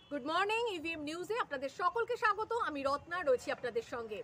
Good morning EVM নিউজে আপনাদের সকলকে স্বাগত। আমি রত্না রয়েছি আপনাদের সঙ্গে।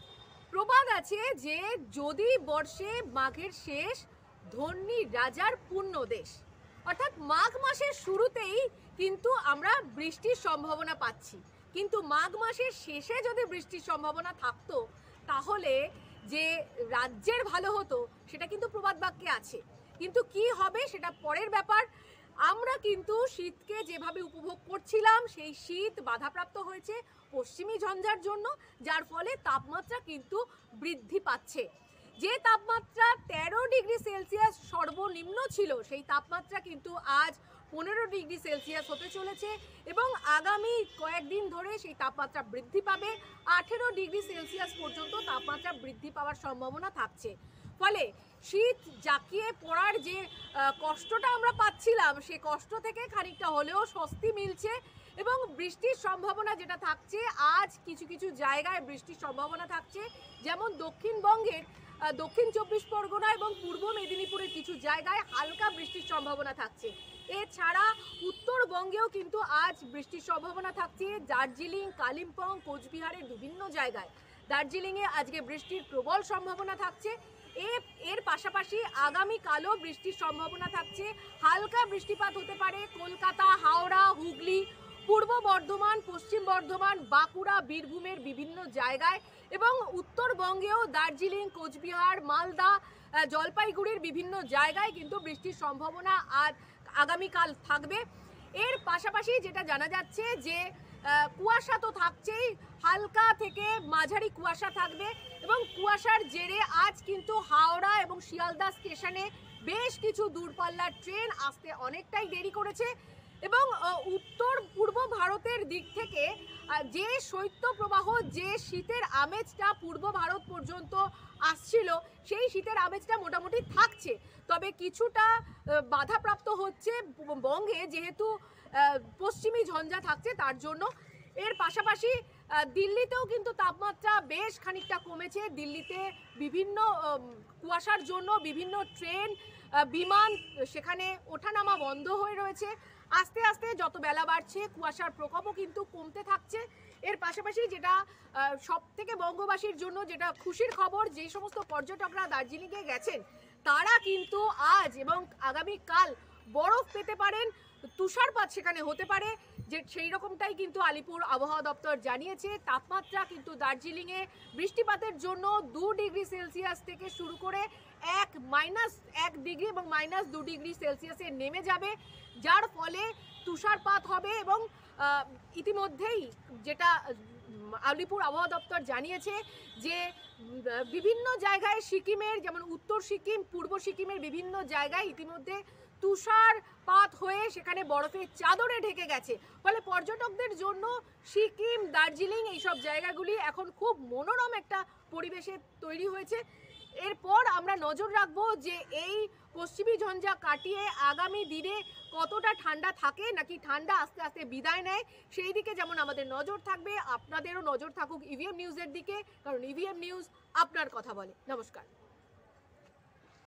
প্রবাদ আছে যে যদি বর্ষে মাঘের শেষ, ধন্যী রাজার পূর্ণ দেশ। অর্থাৎ মাঘ মাসের শুরুতেই কিন্তু আমরা বৃষ্টির সম্ভাবনা পাচ্ছি, কিন্তু মাঘ মাসের শেষে যদি বৃষ্টির সম্ভাবনা থাকতো তাহলে যে রাজ্যের ভালো হতো সেটা কিন্তু প্রবাদ বাক্যে আছে। কিন্তু কি হবে সেটা পরের ব্যাপার। আমরা কিন্তু শীতকে যেভাবে উপভোগ করছিলাম সেই শীত বাধাপ্রাপ্ত হয়েছে পশ্চিমী ঝঞ্ঝার জন্য, যার ফলে তাপমাত্রা কিন্তু বৃদ্ধি পাচ্ছে। যে তাপমাত্রা 13 ডিগ্রি সেলসিয়াস সর্বনিম্ন ছিল সেই তাপমাত্রা কিন্তু আজ 15 ডিগ্রি সেলসিয়াস হতে চলেছে এবং আগামী কয়েকদিন ধরে সেই তাপমাত্রা বৃদ্ধি পাবে। 18 ডিগ্রি সেলসিয়াস পর্যন্ত তাপমাত্রা বৃদ্ধি পাওয়ার সম্ভাবনা থাকছে। ফলে শীত জাঁকিয়ে পড়ার যে কষ্টটা আমরা পাচ্ছিলাম সেই কষ্ট থেকে খানিকটা হলেও স্বস্তি মিলছে এবং বৃষ্টির সম্ভাবনা যেটা থাকছে, আজ কিছু কিছু জায়গায় বৃষ্টির সম্ভাবনা থাকছে, যেমন দক্ষিণবঙ্গের দক্ষিণ 24 পরগনা এবং পূর্ব মেদিনীপুরের কিছু জায়গায় হালকা বৃষ্টির সম্ভাবনা থাকছে। এছাড়া উত্তরবঙ্গেও কিন্তু আজ বৃষ্টির সম্ভাবনা থাকছে। দার্জিলিং, কালিম্পং, কোচবিহারের বিভিন্ন জায়গায়, দার্জিলিংয়ে আজকে বৃষ্টির প্রবল সম্ভাবনা থাকছে। এর পাশাপাশি আগামীকালও বৃষ্টির সম্ভাবনা থাকছে। হালকা বৃষ্টিপাত হতে পারে কলকাতা, হাওড়া, হুগলি, পূর্ব বর্ধমান, পশ্চিম বর্ধমান, বাঁকুড়া, বীরভূমের বিভিন্ন জায়গায় এবং উত্তরবঙ্গেও দার্জিলিং, কোচবিহার, মালদা, জলপাইগুড়ির বিভিন্ন জায়গায় কিন্তু বৃষ্টির সম্ভাবনা আজ আগামীকাল থাকবে। এর পাশাপাশি যেটা জানা যাচ্ছে যে কুয়াশা তো থাকছেই, হালকা থেকে মাঝারি কুয়াশা থাকবে এবং কুয়াশার জেরে আজ কিন্তু হাওড়া এবং শিয়ালদা স্টেশনে বেশ কিছু দূরপাল্লার ট্রেন আসতে অনেকটাই দেরি করেছে এবং উত্তর পূর্ব ভারতের দিক থেকে যে শৈত্যপ্রবাহ, যে শীতের আমেজটা পূর্ব ভারত পর্যন্ত আসছিল সেই শীতের আমেজটা মোটামুটি থাকছে, তবে কিছুটা বাধাপ্রাপ্ত হচ্ছে বঙ্গে যেহেতু পশ্চিমী ঝঞ্ঝা থাকছে তার জন্য। এর পাশাপাশি দিল্লিতেও কিন্তু তাপমাত্রা বেশ খানিকটা কমেছে। দিল্লিতে বিভিন্ন কুয়াশার জন্য বিভিন্ন ট্রেন, বিমান সেখানে ওঠানামা বন্ধ হয়ে রয়েছে। আস্তে আস্তে যত বেলা বাড়ছে কুয়াশার প্রকোপও কিন্তু কমতে থাকছে। এর পাশাপাশি যেটা সব থেকে বঙ্গবাসীর জন্য যেটা খুশির খবর, যে সমস্ত পর্যটকরা দার্জিলিংয়ে গেছেন তারা কিন্তু আজ এবং আগামীকাল বরফ পেতে পারেন, তুষারপাত সেখানে হতে পারে, যে সেই রকমটাই কিন্তু আলিপুর আবহাওয়া দপ্তর জানিয়েছে। তাপমাত্রা কিন্তু দার্জিলিংয়ে বৃষ্টিপাতের জন্য 2 ডিগ্রি সেলসিয়াস থেকে শুরু করে -1 ডিগ্রি এবং -2 ডিগ্রি সেলসিয়াসে নেমে যাবে, যার ফলে তুষারপাত হবে এবং ইতিমধ্যেই যেটা আলিপুর আবহাওয়া দপ্তর জানিয়েছে যে বিভিন্ন জায়গায় সিকিমের, যেমন উত্তর সিকিম, পূর্ব সিকিমের বিভিন্ন জায়গায় ইতিমধ্যে তুষারপাত হয়ে সেখানে বরফের চাদরে ঢেকে গেছে। ফলে পর্যটকদের জন্য সিকিম, দার্জিলিং এইসব জায়গাগুলি এখন খুব মনোরম একটা পরিবেশে তৈরি হয়েছে। এরপর আমরা নজর রাখবো যে এই পশ্চিমী ঝঞ্ঝা কাটিয়ে আগামী দিনে কতটা ঠান্ডা থাকে, নাকি ঠান্ডা আস্তে আস্তে বিদায় নেয়, সেই দিকে যেমন আমাদের নজর থাকবে, আপনাদেরও নজর থাকুক ইভিএম নিউজের দিকে, কারণ ইভিএম নিউজ আপনার কথা বলে। নমস্কার।